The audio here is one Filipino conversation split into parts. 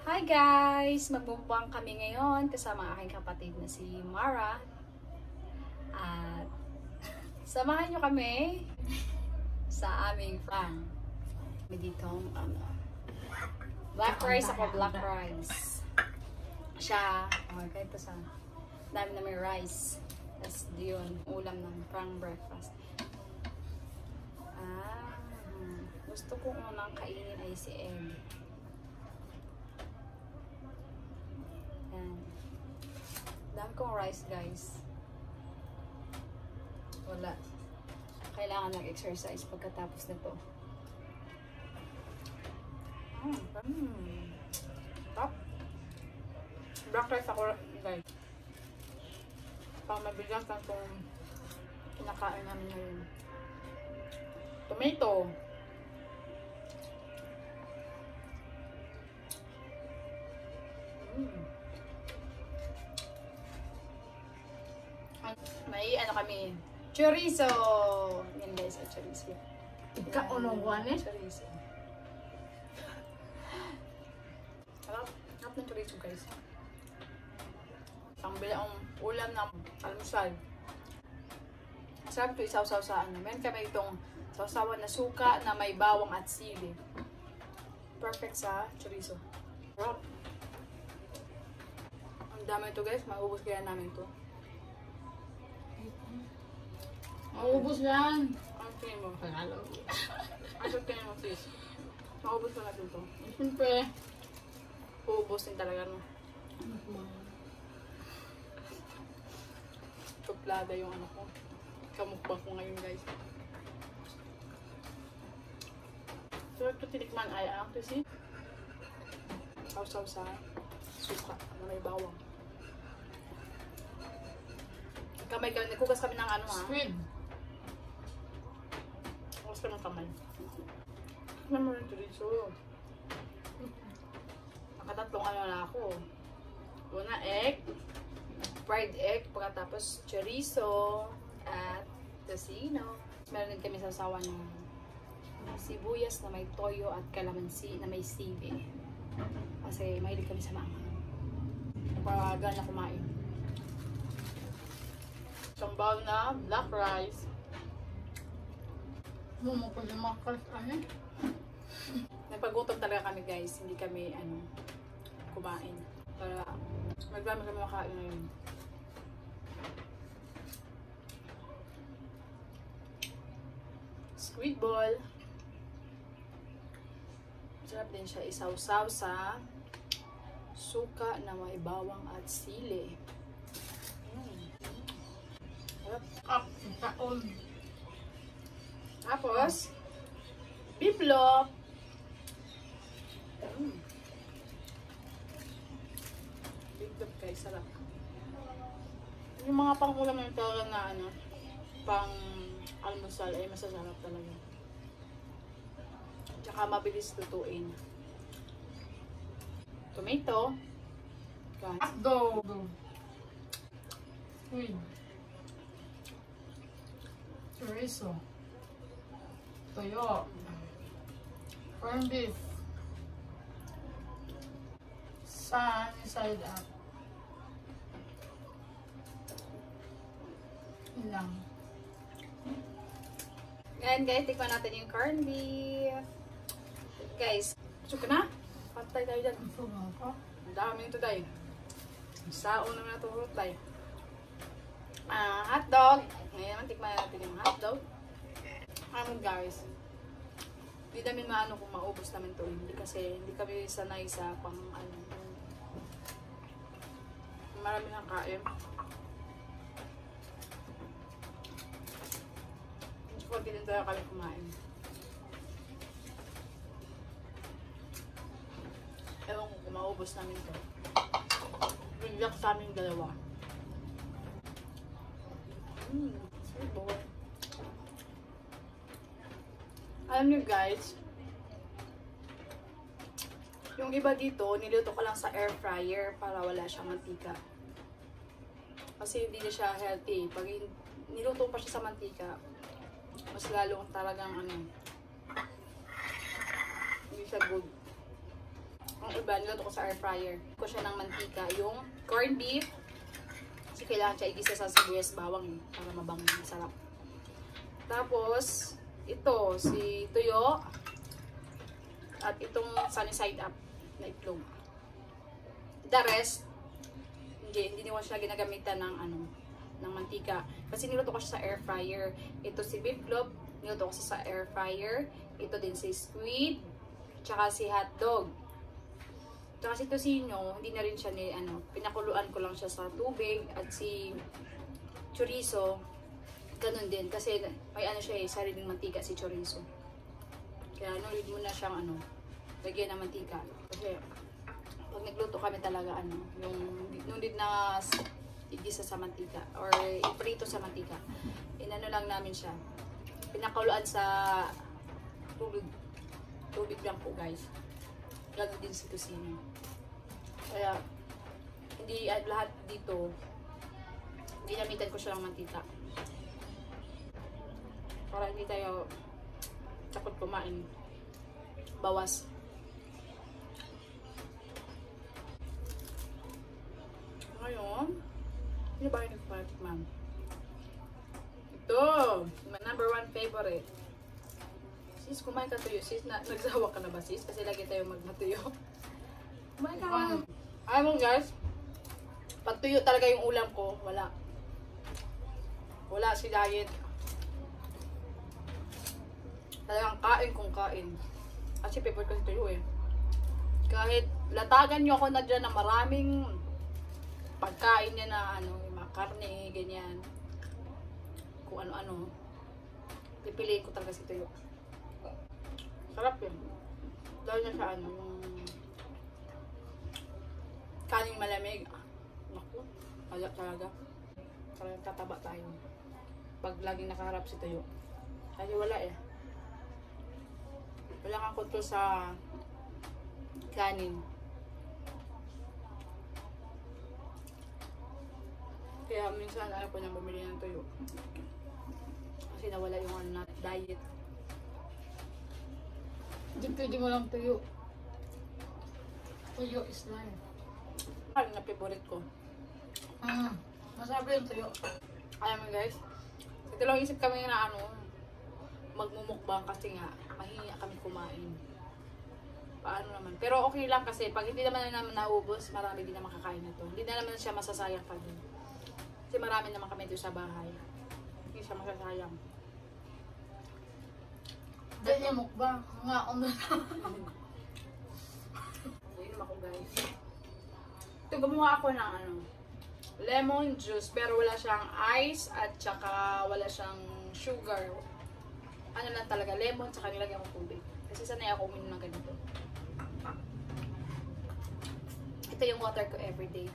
Hi guys! Magmukbang kami ngayon kasama aking kapatid na si Mara. At samahan nyo kami sa aming farm. May ditong black rice ako, black rice. Siya, ganito sa dami na may rice. Tapos yun, ulam ng pang breakfast. Gusto ko unang kainin ay si egg. Dami kong rice guys. Wala. Kailangan mag-exercise pagkatapos nito. Top. Black rice ako guys. Pang mabigat ang itong kinakain namin ngayon. Tomato. May kami, chorizo. Yan guys, chorizo. Ika-unong Chorizo. Harap ng chorizo guys. Ang bilang ulam ng almusal. Masarap ito isaw-saw sa ano. Meron kami itong sausawan na suka na may bawang at sili. Perfect sa chorizo. Harap. Ang dami ito guys, maubos kaya namin ito. Maubos yan. Ang tingin mo? Panalo. Ang tingin mo sis? Maubos pa natin ito. Siyempre. Uubos din talaga no. Tuplada yung ano ko. Kamukbang ko ngayon guys. So ito tinikman ay ang kasi sausaw sa suka na may bawang. Nagkugas kami ng ano Squid. Kugas kami ng kamay. Ano mo rin chorizo? Nakatatlong ano na ako. Una egg, fried egg, pagkatapos chorizo, at tocino. Meron din kami sasawa ng sibuyas na may toyo at kalamansi na may sili. Kasi mahilig kami sa mga. Pag na kumain. Sambaw na black rice. Mumupalimakas ano? Nagpagutom talaga kami guys. Hindi kami kumain. Para magdami kami makain ngayon. Squid ball. Masarap din siya isaw-saw sa suka na may bawang at sili. Up, taon. Tapos, biblo. Biblo guys, sarap. Yung mga pang-ulam na talaga na pang almusal ay masasarap talaga. Tsaka mabilis lutuin. Tomato. Hotdog. Squid. Chorizo. Toyo. Corned beef. Sunny side up. Yun lang. Ngayon guys, tikman natin yung corned beef. Guys, gusto ka na? Patay tayo dyan. Ang dami ito tayo. Saon naman ito tayo. Hotdog. Ngayon naman, tikman natin yung hotdog. Guys, hindi namin maano kung maubos namin ito. Hindi kasi hindi kami sanay sa pang marami ng kain. Hindi ko din talaga kami kumain. Ewan ko kung maubos namin ito. Bigyak sa aming dalawa. Sweet boy. Alam niyo guys, yung iba dito, niluto ko lang sa air fryer para wala siyang mantika. Kasi hindi na siya healthy. Pag niluto pa siya sa mantika, mas lalong talagang hindi siya good. Ang ba, niluto ko sa air fryer. Ko siya ng mantika, yung corned beef. Kasi kailangan siya igisa sa sibuyas bawang para mabango, masarap. Tapos, ito, si tuyo. At itong sunny side up na itlog. The rest, hindi ko siya ginagamitan ng ng mantika. Kasi niluto ko siya sa air fryer. Ito si beef loaf, niluto ko siya sa air fryer. Ito din si squid, tsaka si hotdog. Tsaka si tocino, hindi na rin siya pinakuluan ko lang siya sa tubig. At si chorizo, ganun din. Kasi may siya sariling mantika si chorizo. Kaya need mo na siyang lagyan ng mantika. Kasi pag nagluto kami talaga yung need na igisa sa mantika or iprito sa mantika. Inano lang namin siya. Pinakuluan sa tubig. Tubig lang po, guys. Ganun din si tocino. Kaya hindi lahat dito ginamitan ko siya ng mantika. Para hindi tayo takot kumain. Bawas. Ngayon, ano ba yung nagpatik, ma'am? Ito! My number 1 favorite. Sis, kumain ka tuyo. Sis, nagsawa ka na ba, sis? Kasi lagi tayo magmatuyo. Kumain ka. Ayaw mo, guys. Pag tuyo talaga yung ulam ko, wala. Wala si diet. Talagang kain kung kain. Kasi favorite ko si tuyo eh. Kahit latagan nyo ako na dyan na maraming pagkain niya na yung mga karne, ganyan. Kung ano-ano. Pipiliin ko talaga si tuyo. Sarap yun. Dahil na sa yung kaning malamig. Naku, wala talaga. Talagang tataba tayo. Pag laging nakaharap si tuyo. Kasi wala eh. Wala kang kontrol sa kanin. Kaya minsan ayaw ko nang bumili ng tuyo. Kasi nawala yung diet. Hindi pwede mo lang tuyo. Tuyo is life. Ano na favorite ko? Masarap yung tuyo. Alam mo guys, ito lang isip kami na magmumukbang kasi nga mahihiya kami kumain. Paano naman? Pero okay lang kasi pag hindi naman naubos, marami din na makakain na to. Hindi na naman siya masasayang pa din. Kasi marami naman kami dito sa bahay. Hindi siya masasayang. Dahil yung mukbang, nga na. Inom ako guys. Ito gumawa ako ng lemon juice pero wala siyang ice at saka wala siyang sugar. Ano lang talaga, lemon tsaka nilagyan ko tubig. Kasi sanay ako uminom ng ganito. Ito yung water ko everyday.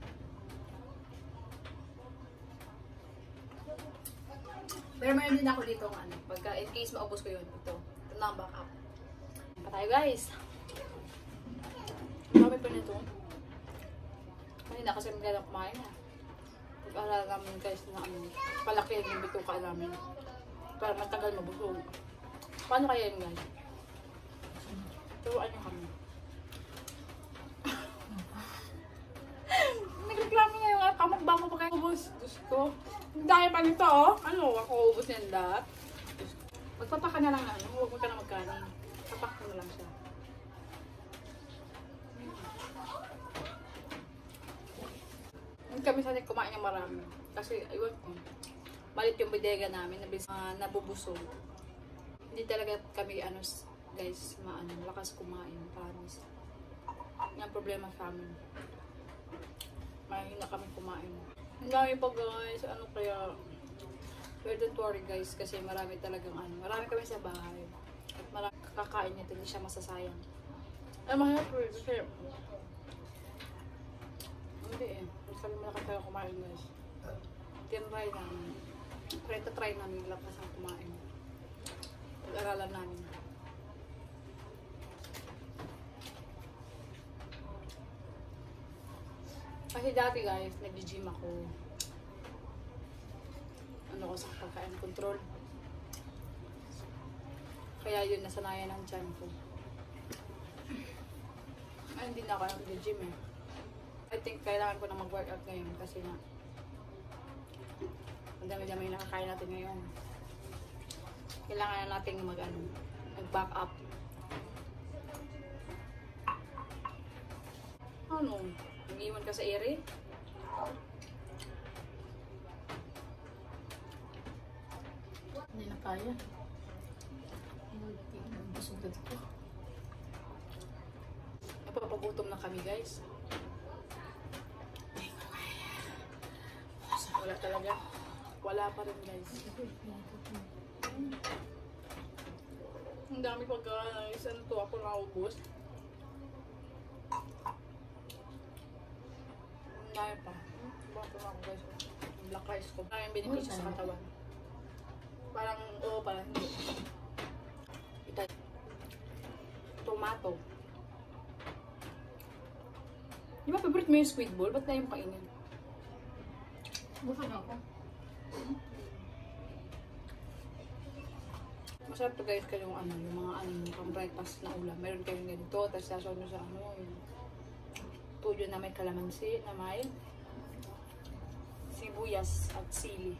Pero mayroon din ako dito pagka in case maubos ko yun, ito na ang backup. Pa tayo guys. Dami pa nito. Kanina kasi magalang kumain na. Pag-alala namin guys na palaki yung bituka namin. Para matagal mabusog. Paano kaya yun guys? Turuan nyo kami. Nagreklamo nga yung kamukbang ko pa kayo ubos. Diyos ko. Dahil pa nito ako ubos niyan lahat. Magpapak ka na lang huwag mo ka na magkanin. Papak mo na lang siya. Hindi kami sanay kumain ng marami. Kasi, ayun ko. Malit yung bodega namin, nabubusog. Hindi talaga kami, guys, lakas kumain. Promise. Yan ang problema sa amin. Mahina kami kumain. Ang dami pa guys, kaya. Pero don't worry guys, kasi marami talagang marami kami sa bahay. At marami kakain nito, hindi siya masasayang. Ay, mahirap po kasi hindi hindi kami malakas tayo kumain guys. Tinry namin. Try namin lakas ang kumain. Pag-aralan namin. Kasi dati guys, nag-gym ako. Ko sa pagkain control. Kaya yun, nasanayan ang tiyan ko. Ngayon hindi na ako nag-gym eh. I think kailangan ko na mag-workout ngayon kasi na ang dami-dami na nakakain natin ngayon. Kailangan na natin mag-back up. Ano? Nag-iwan ka sa ere? Hindi na kaya. Busog na dito. Napapagutom na kami guys. Wala talaga. Wala pa rin guys. Ang dami pagkain. Isang to ako naubos. Ang dami pa. Bakit na ako guys. Ang black rice ko. Parang binigay siya sa katawan. Parang, oo parang hindi. Ito. Tomato. Di ba favorite mo yung squid ball? Ba't na yung kainin? Busog ako. Masarap to guys kayong yung mga pang breakfast na ulam. Meron kayong ganito, tapos sasawag nyo sa yung tuyo na may kalamansi, na may sibuyas at sili.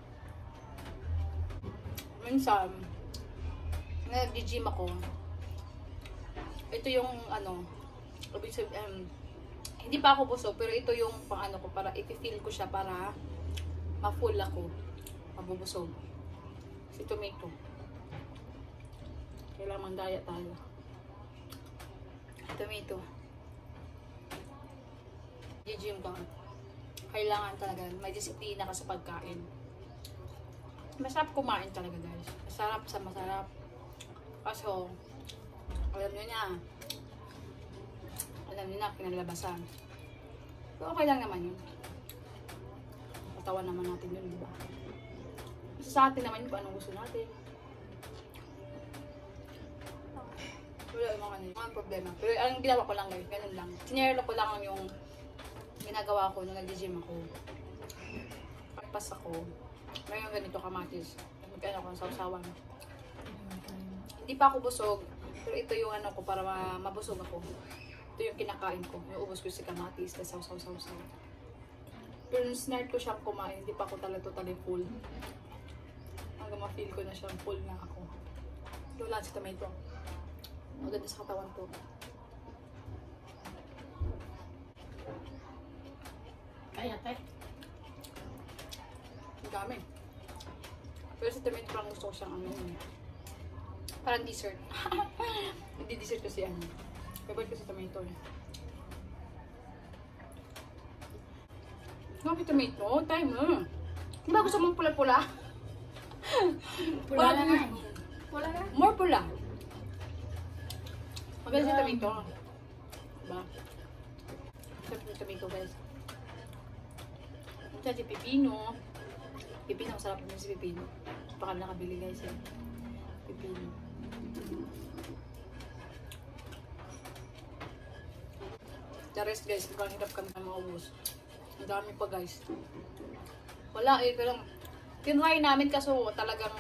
Minsan, nag-gym ako. Ito yung hindi pa ako busog, pero ito yung ko, para i-feel ko siya para ma-full ako, mabubusog. Si tomato. Kailangan mandaya tayo. Tomato. Gym ka. Kailangan talaga, may disiplina ka sa pagkain. Masarap kumain talaga guys. Masarap sa masarap. Kaso, alam nyo na, kinalabasan. So, okay lang naman yun. Katawan naman natin yun, diba? Kasi sa atin naman yun kung anong gusto natin. Wala yung mga problema. Pero ang ginawa ko lang guys, ganun lang. Sinero ko lang yung ginagawa ko nung nag-gym ako. Pagpas ako, ngayon ganito kamatis. Magkano ko ng sausawan. Hindi pa ako busog, pero ito yung ko para mabusog ako. Ito yung kinakain ko. Yung ubos ko si kamatis, tapos sausaw. Pero nung snart ko siyang kumain, hindi pa ako talaga totally full. Hanggang ma-feel ko na siyang full na ako. Ito lang si tomato. Maganda sa katawan to. Kaya, te. Ang dami. Pero si tomato parang gusto ko siyang parang dessert. Hindi dessert kasi favorite ko si tomato. Bakit tomato? Time Di ba gusto mong pula-pula? Pula na nga. Pula na. More pula. Maganda si tomato. Diba? Sarap yung tomato guys. Ito si pipino. Pipino, masarap din si pipino. Baka nakabili guys pipino. The rest guys, mukhang hirap kami na maubos. Ang dami pa guys. Wala pero tinry namin kaso talagang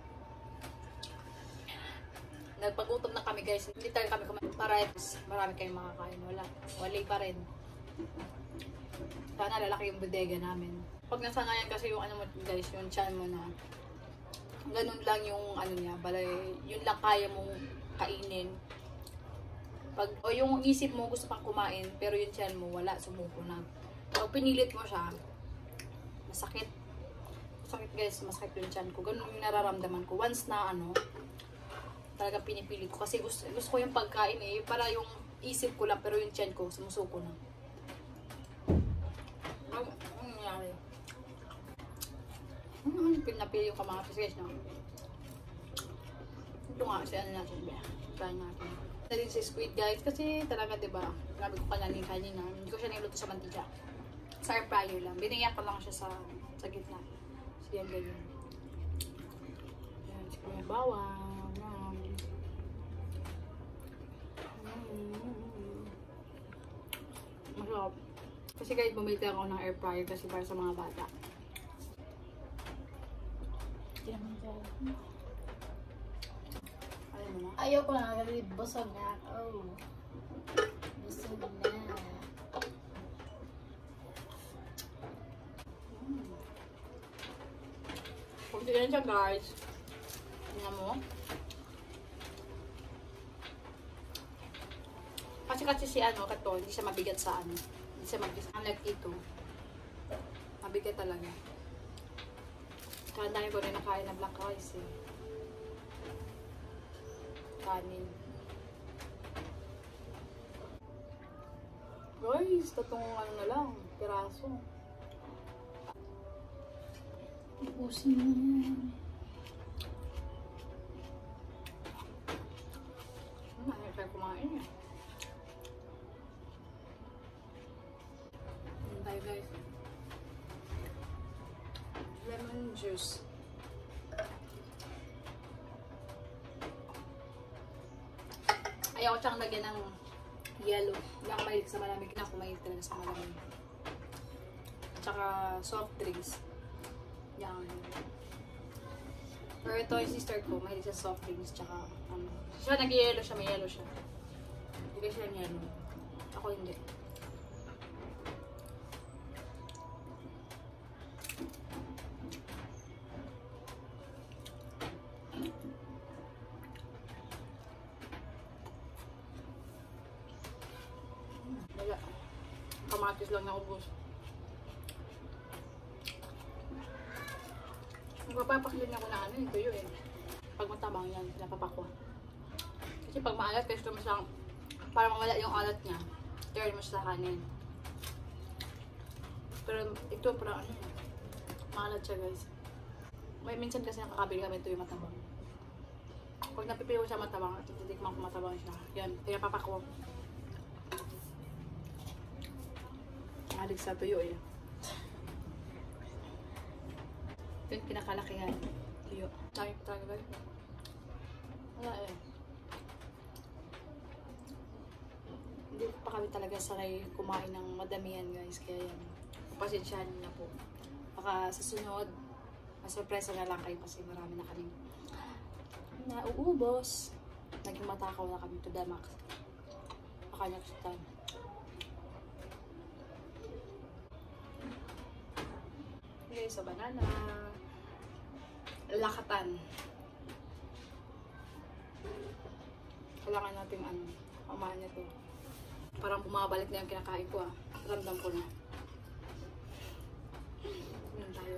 nagpagutom na kami guys. Hindi talaga kami kumain para marami kayong makakain. Wala pa rin. Sana lalaki yung bodega namin. Pag nasanayan kasi yung guys, yung chan mo na ganun lang yung niya, balay, yun lang kaya mong kainin. Yung isip mo gusto pang kumain, pero yung tiyan mo wala, sumuko na. Pag pinilit mo siya, masakit. Masakit guys, masakit yung tiyan ko. Ganun yung nararamdaman ko. Once na talagang pinipilit ko. Kasi gusto ko yung pagkain para yung isip ko lang, pero yung tiyan ko, sumusuko na. Ano nangyari? Pinapili yung kamatis guys, no? Ito nga, kasi natin, try natin. Na din si squid guys, kasi talaga diba, grabe ko kanina, hindi ko siya niluto sa mantika. Sa air fryer lang. Binigyan ko lang siya sa gitna. So yan, ganyan. Yan, siguro may bawang. Masarap. Kasi guys, bumili ako ng air fryer kasi para sa mga bata. Ayaw ko na, busog na ako. Busog na. Kunti yan siya guys. Tingnan mo. Kasi si ano, kato, hindi siya mabigat sa ano. Hindi siya mabigat. Unlike ito. Mabigat talaga. Kaya dahil ko rin nakain na black rice eh. Kanin. Guys, tatong ano na lang, piraso. Ubusin mo yan. Ayaw tayo kumain eh. Ayan tayo guys. Lemon juice. Ayaw ko siyang lagyan ng yellow. Hindi ako mahilig sa malamig. Hindi ako mahilig talaga sa malamig. Tsaka soft drinks. Yan. Pero ito yung sister ko, mahilig sa soft drinks. Tsaka ano. Siya nag-yellow siya, may yellow siya. Hindi siya ng yellow. Ako hindi. Wala. Kamatis lang na ubos. Magpapaklin ako na ano, yung tuyo eh. Pag matabang yan, napapakwa. Kasi pag maalat, gusto mo siyang, para mawala yung alat niya, turn mo siya sa kanin. Pero ito parang ano, maalat siya guys. May minsan kasi nakakabili kami tuyo matabang. Pag napipili ko siya matabang, titikman ko matabang siya. Yan, pinapapakwa. Alig sa tuyo eh. Ito yung pinakalakihan. Tuyo. Dami pa talaga guys. Wala eh. Hindi pa kami talaga sanay kumain ng madamihan guys. Kaya yan. Pasensyahan niyo na po. Baka sa sunod, masurpresa na lang kayo kasi marami na kami nauubos. Naging matakaw na kami to the max. Baka next time. Okay, so banana. Lakatan. Kailangan natin ano, kumain na to. Parang bumabalik na yung kinakain ko ah. Ramdam ko na. Inom tayo.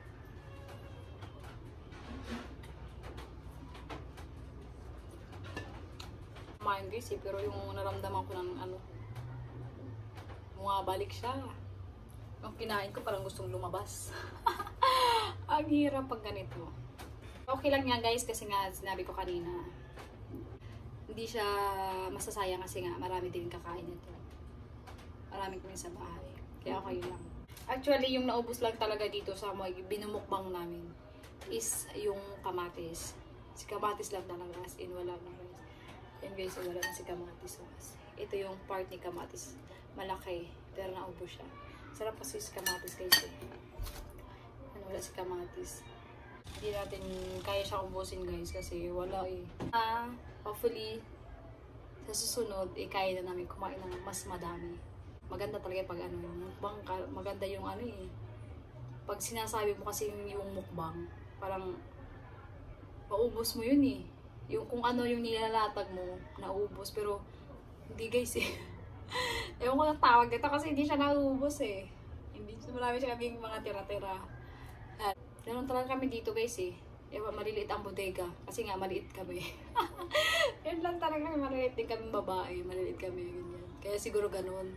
Kumain guys eh, pero yung naramdaman ko ng ano, bumabalik siya. Yung kinain ko parang gustong lumabas. Ang hirap pag ganito. Okay lang yan guys kasi nga sinabi ko kanina. Hindi siya masasayang kasi nga marami din kakain nito. Marami kami sa bahay. Kaya okay lang. Actually yung naubos lang talaga dito sa mga binumukbang namin is yung kamatis. Si kamatis lang talaga as in wala na rice. Yan guys, wala na si kamatis. Ito yung part ni kamatis. Malaki pero naubos siya. Sarap kasi si kamatis guys eh. Ano, wala si kamatis. Hindi natin kaya siya ubusin guys kasi wala eh. Hopefully, sa susunod, kaya na namin kumain ng mas madami. Maganda talaga pag ano, mukbang, maganda yung ano eh. Pag sinasabi mo kasi yung mukbang, parang maubos mo yun eh. Yung kung ano yung nilalatag mo, naubos. Pero, hindi guys eh. Ewan ko ng tawag dito kasi hindi siya naubos eh. Hindi, marami siya kaming mga tira-tira. Ganun talaga kami dito guys eh. Ewan, maliliit ang bodega. Kasi nga, maliit kami. Yun lang talaga kami, maliit din kami babae. Maliit kami, ganyan. Kaya siguro ganun.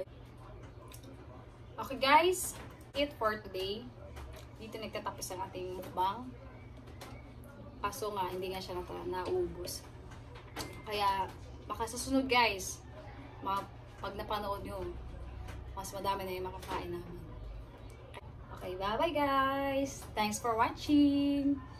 Okay guys, it for today. Dito nagtatapos ang ating mukbang. Kaso nga, hindi nga siya naubos. Kaya, baka sa sunod guys, pag napanood nyo, mas madami na yung makakain namin. Okay, bye-bye guys! Thanks for watching!